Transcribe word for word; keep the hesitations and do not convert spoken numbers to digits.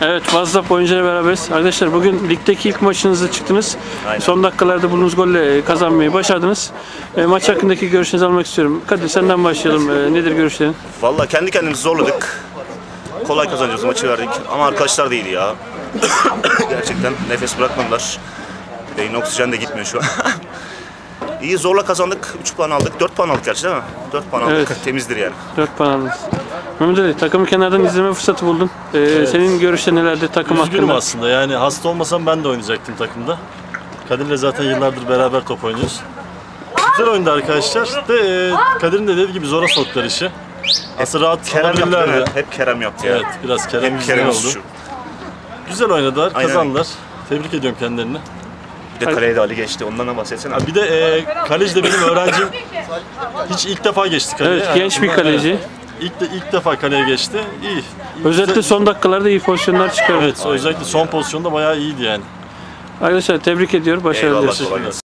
Evet, WhatsApp oyuncuları beraberiz. Arkadaşlar bugün ligdeki ilk maçınıza çıktınız. Aynen. Son dakikalarda bulduğunuz golle kazanmayı başardınız. E, maç hakkındaki görüşlerinizi almak istiyorum. Kadir senden başlayalım. E, nedir görüşlerin? Vallahi kendi kendimizi zorladık. Kolay kazanacağız, maçı verdik. Ama arkadaşlar da iyiydi ya. Gerçekten nefes bırakmadılar. Beyin oksijen de gitmiyor şu an. İyi, zorla kazandık. üç puan aldık. dört puan aldık gerçi değil mi? dört puan aldık. Evet. Temizdir yani. dört puan aldınız. Mehmet Ali, takımı kenardan izleme fırsatı buldun. E, Evet. Senin görüşlerin nelerdi takım Üzgünüm hakkında? aslında, yani hasta olmasam ben de oynayacaktım takımda. Kadir'le zaten yıllardır beraber top oynuyoruz. Güzel oyundu arkadaşlar. De, e, Kadir'in de dediği gibi zora soktular işi. Aslında rahat Kerem yaptı değil mi? alabilirlerdi. Hep Kerem yaptı ya. Evet, biraz Kerem Hep yüzünden Kerem oldu. suçu. Güzel oynadılar, Aynen. kazandılar. Tebrik ediyorum kendilerini. Bir de kaleye de Ali geçti. Ondan da bahsetsene. Ha, bir de e, kaleci de benim öğrencim. Hiç ilk defa geçti kaleye. Evet, genç bir kaleci. İlk, de, ilk defa kaleye geçti. İyi. iyi. Özellikle Güzel- son dakikalarda iyi pozisyonlar çıkardı. Evet, özellikle son pozisyonda bayağı iyiydi yani. Arkadaşlar tebrik ediyorum. Başarılı Eyvallah, diliyoruz. kolay gelsin.